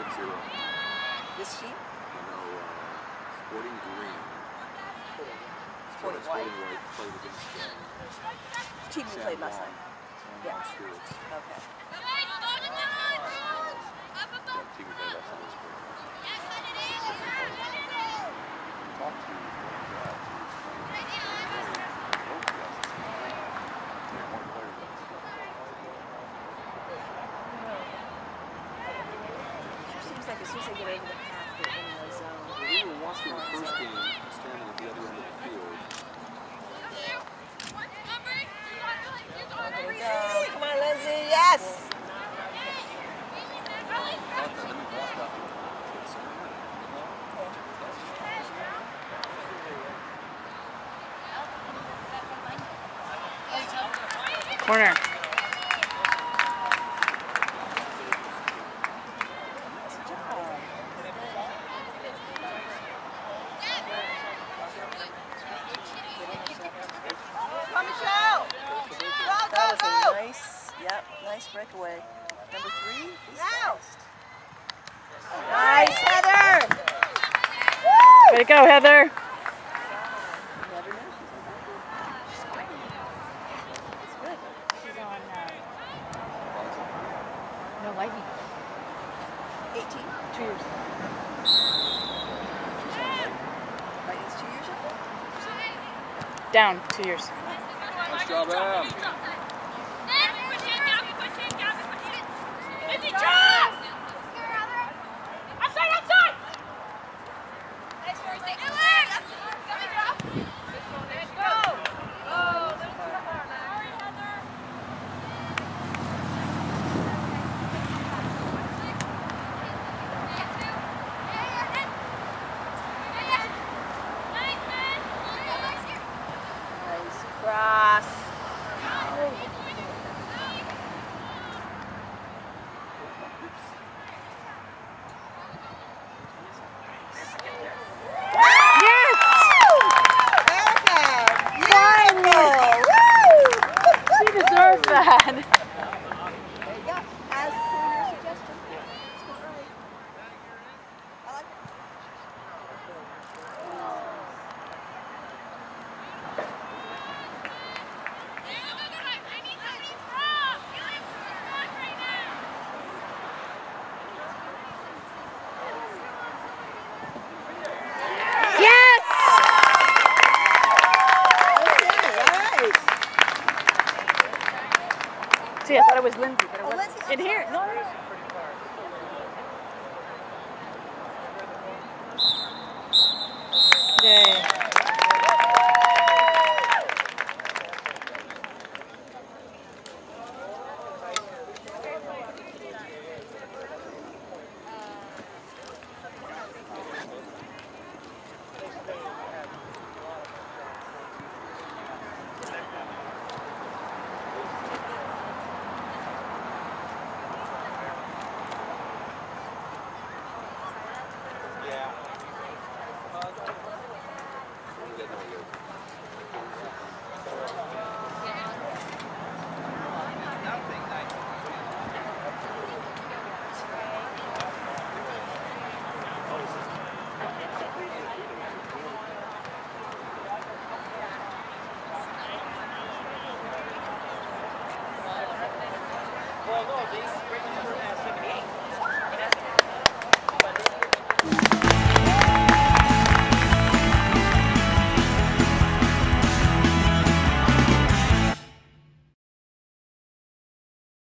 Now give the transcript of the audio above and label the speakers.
Speaker 1: 6-0.
Speaker 2: This team?
Speaker 1: No, Sporting Green.
Speaker 2: Sporting
Speaker 1: White
Speaker 2: White.
Speaker 1: played against
Speaker 2: Team we played last night.
Speaker 1: Yeah.
Speaker 2: Okay.
Speaker 1: That team we played last night was Sporting White. Talk to
Speaker 2: Seems like as soon as they get over the half, they're in the zone.
Speaker 1: we were watching the first game, standing at the other end of the field.
Speaker 2: There we go. Come on, Lindsay. Yes!
Speaker 3: Corner.
Speaker 2: That was a nice breakaway. Number 3 is next. Nice, Heather!
Speaker 3: Way to go, Heather.
Speaker 2: You never know. She's good.
Speaker 3: She's on, no, Lightning.
Speaker 2: 18?
Speaker 3: 2 years.
Speaker 2: Lightning's 2 years old?
Speaker 3: Down 2 years.
Speaker 1: Nice job, Em.
Speaker 2: Nice cross.
Speaker 3: She deserves that.
Speaker 2: There you go. As per your suggestion. It's good early. I like it.
Speaker 3: Yes! See, I thought it was Lindsay, but it wasn't.
Speaker 2: Lindsay, I'm
Speaker 3: In here.
Speaker 2: sorry.
Speaker 3: No, it is. Yay.
Speaker 4: Well, no, they break the 78.